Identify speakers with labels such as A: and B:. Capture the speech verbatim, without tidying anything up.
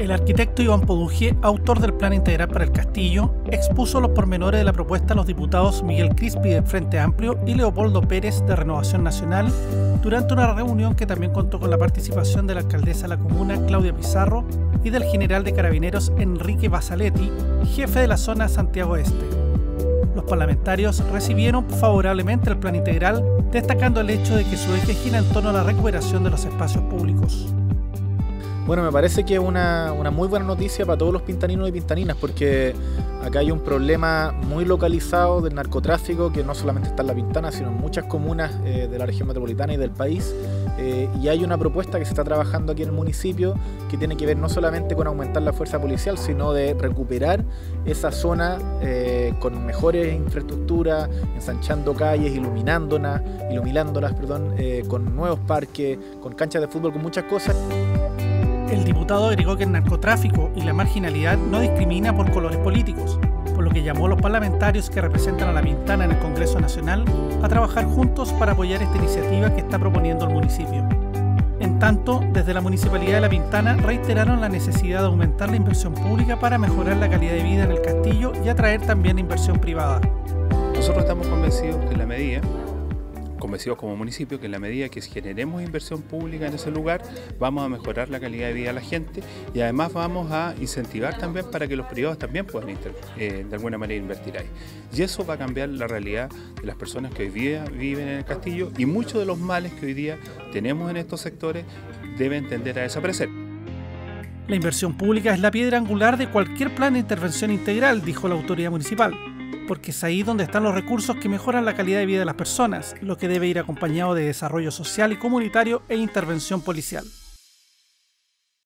A: El arquitecto Iván Poduje, autor del Plan Integral para el Castillo, expuso los pormenores de la propuesta a los diputados Miguel Crispi del Frente Amplio y Leopoldo Pérez de Renovación Nacional durante una reunión que también contó con la participación de la alcaldesa de la comuna, Claudia Pizarro, y del general de Carabineros, Enrique Basaletti, jefe de la zona Santiago Este. Los parlamentarios recibieron favorablemente el Plan Integral, destacando el hecho de que su eje gira en torno a la recuperación de los espacios públicos.
B: Bueno, me parece que es una, una muy buena noticia para todos los pintaninos y pintaninas, porque acá hay un problema muy localizado del narcotráfico que no solamente está en La Pintana, sino en muchas comunas eh, de la región metropolitana y del país. Eh, y hay una propuesta que se está trabajando aquí en el municipio que tiene que ver no solamente con aumentar la fuerza policial, sino de recuperar esa zona eh, con mejores infraestructuras, ensanchando calles, iluminándolas, iluminándolas perdón, eh, con nuevos parques, con canchas de fútbol, con muchas cosas.
A: El diputado agregó que el narcotráfico y la marginalidad no discrimina por colores políticos, por lo que llamó a los parlamentarios que representan a La Pintana en el Congreso Nacional a trabajar juntos para apoyar esta iniciativa que está proponiendo el municipio. En tanto, desde la Municipalidad de La Pintana reiteraron la necesidad de aumentar la inversión pública para mejorar la calidad de vida en el castillo y atraer también inversión privada.
C: Nosotros estamos convencidos que en la medida convencidos como municipio que en la medida que generemos inversión pública en ese lugar vamos a mejorar la calidad de vida de la gente y además vamos a incentivar también para que los privados también puedan eh, de alguna manera invertir ahí. Y eso va a cambiar la realidad de las personas que hoy día viven en el castillo, y muchos de los males que hoy día tenemos en estos sectores deben tender a desaparecer.
A: La inversión pública es la piedra angular de cualquier plan de intervención integral, dijo la autoridad municipal, porque es ahí donde están los recursos que mejoran la calidad de vida de las personas, lo que debe ir acompañado de desarrollo social y comunitario e intervención policial.